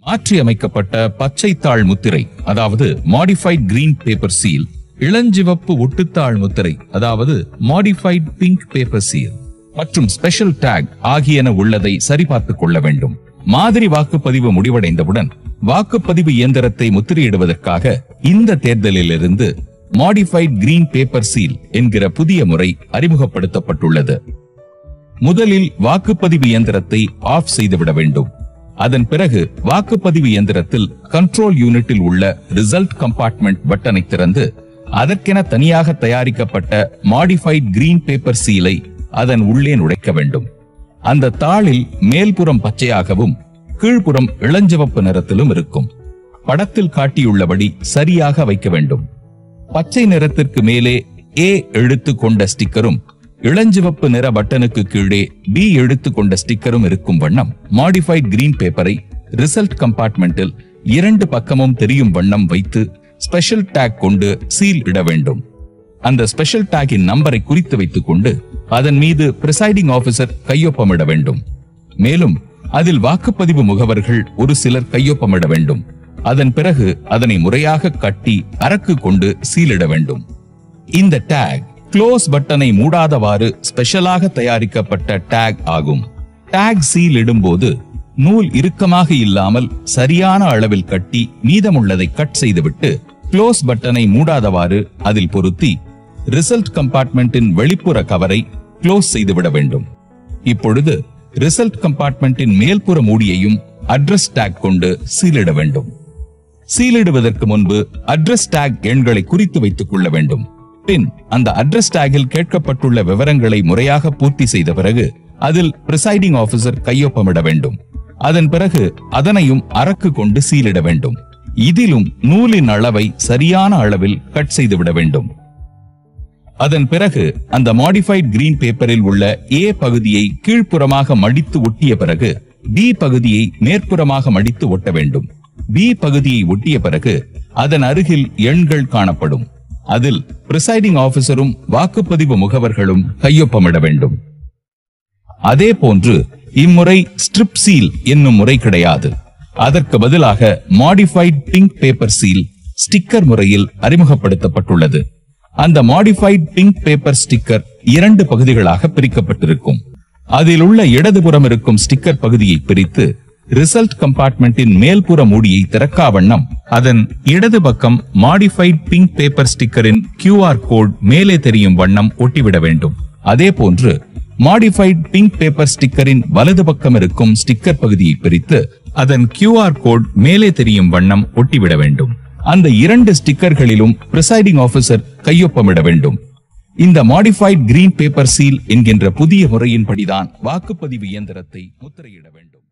மாற்றி அமைக்கப்பட்ட பச்சைத்தாள் முத்திரை அதாவது மாடிஃபைட் கிரீன் பேப்பர் சீல், இளஞ்சிவப்பு ஒட்டுத்தாள் முத்திரை அதாவது மாடிஃபைட் பிங்க் பேப்பர் சீல் மற்றும் ஸ்பெஷல் டாக் ஆகியன உள்ளதை சரிபார்த்துக் கொள்ள வேண்டும். மாதிரி வாக்குப்பதிவு முடிவடைந்தவுடன் வாக்குப்பதிவு இயந்திரத்தை முத்திரையிடுவதற்காக இந்த தேர்தலிலிருந்து மாடிஃபைட் கிரீன் பேப்பர் சீல் என்கிற புதிய முறை அறிமுகப்படுத்தப்பட்டுள்ளது. முதலில் வாக்குப்பதிவு இயந்திரத்தை ஆஃப் செய்துவிட வேண்டும். அதன் பிறகு வாக்குப்பதிவு இயந்திரத்தில் கண்ட்ரோல் யூனிட்டில் உள்ள ரிசல்ட் கம்பார்ட்மெண்ட் பட்டனை திறந்து அதற்கென தனியாக தயாரிக்கப்பட்ட மாடிஃபைட் கிரீன் பேப்பர் சீலை அதன் உள்ளே நுழைக்க வேண்டும். அந்த தாளில் மேல்புறம் பச்சையாகவும் கீழ்ப்புறம் இளஞ்சிவப்பு நிறத்திலும் இருக்கும். படத்தில் காட்டியுள்ளபடி சரியாக வைக்க வேண்டும். பச்சை நிறத்திற்கு மேலே A எழுத்து கொண்ட ஸ்டிக்கரும் இளஞ்சிவப்பு நிற பட்டனுக்கு கீழே B எழுத்து கொண்ட ஸ்டிக்கரும் இருக்கும் வண்ணம் மாடிஃபைட் கிரீன் பேப்பரை ரிசல்ட் கம்பார்ட்மெண்டில் இரண்டு பக்கமும் தெரியும் வண்ணம் வைத்து ஸ்பெஷல் டாக் கொண்டு சீல் இட வேண்டும். அந்த ஸ்பெஷல் டாகின் நம்பரை குறித்து வைத்துக் கொண்டு அதன் மீது பிரிசைடிங் ஆபீசர் கையொப்பமிட வேண்டும். மேலும் அதில் வாக்குப்பதிவு முகவர்கள் ஒரு சிலர் கையொப்பமிட வேண்டும். அதன் பிறகு அதனை முறையாக கட்டி அரக்கு கொண்டு சீலிட வேண்டும். இந்த டாக் க்ளோஸ் பட்டனை மூடாதவாறு ஸ்பெஷலாக தயாரிக்கப்பட்ட டாக் ஆகும். டாக் சீல் இடும்போது நூல் இறுக்கமாக இல்லாமல் சரியான அளவில் கட்டி மீதமுள்ளதை கட் செய்துவிட்டு க்ளோஸ் பட்டனை மூடாதவாறு அதில் பொருத்தி ரிசல்ட் கம்பார்ட்மெண்டின் வெளிப்புற கவரை க்ளோஸ் செய்துவிட வேண்டும். இப்பொழுது ரிசல்ட் கம்பார்ட்மெண்டின் மேல்புற மூடியையும் அட்ரஸ் டாக் கொண்டு சீலிட வேண்டும். சீலிடுவதற்கு முன்பு அட்ரஸ் டாக் எண்களை குறித்து வைத்துக் கொள்ள வேண்டும். பின் அந்த அட்ரஸ் டாகில் கேட்கப்பட்டுள்ள விவரங்களை முறையாக பூர்த்தி செய்த பிறகு அதில் பிரிசைடிங் ஆபீசர் கையொப்பமிட வேண்டும். அதன் பிறகு அதனையும் அரக்கு கொண்டு சீலிட வேண்டும். இதிலும் நூலின் அளவை சரியான அளவில் கட் செய்துவிட வேண்டும். அதன் பிறகு அந்த மாடிஃபைட் கிரீன் பேப்பரில் உள்ள A பகுதியை கீழ்ப்புறமாக மடித்து ஒட்டிய பிறகு B பகுதியை மேற்புறமாக மடித்து ஒட்ட வேண்டும். B பகுதியை ஒட்டிய பிறகு அதன் அருகில் எண்கள் காணப்படும். அதில் பிரிசைடிங் ஆபீசரும் வாக்குப்பதிவு முகவர்களும் கையொப்பமிட வேண்டும். அதே போன்று இம்முறை ஸ்ட்ரிப் சீல் என்னும் முறை கிடையாது. அதற்கு பதிலாக modified pink paper seal sticker முறையில் அறிமுகப்படுத்தப்பட்டுள்ளது. அந்த மாடிஃபைட் பிங்க் பேப்பர் ஸ்டிக்கர் இரண்டு பகுதிகளாக பிரிக்கப்பட்டிருக்கும். அதில் உள்ள இடதுபுறம் இருக்கும் ஸ்டிக்கர் பகுதியை பிரித்து ரிசல்ட் கம்பார்ட்மெண்டின் மேல்புற மூடியை திறக்கா வண்ணம் அதன் இடது பக்கம் மாடிஃபைட் பிங்க் பேப்பர் ஸ்டிக்கரின் QR கோட் மேலே தெரியும் வண்ணம் ஒட்டிவிட வேண்டும். அதே போன்று மாடிஃபைட் பிங்க் பேப்பர் ஸ்டிக்கரின் வலது பக்கம் இருக்கும் ஸ்டிக்கர் பகுதியை பிரித்து அதன் QR கோட் மேலே தெரியும் வண்ணம் ஒட்டிவிட வேண்டும். அந்த இரண்டு ஸ்டிக்கர்களிலும் பிரிசைடிங் ஆபீசர் கையொப்பமிட வேண்டும். இந்த மாடிஃபைட் கிரீன் பேப்பர் சீல் என்கின்ற புதிய முறையின்படிதான் வாக்குப்பதிவு இயந்திரத்தை முத்திரையிட வேண்டும்.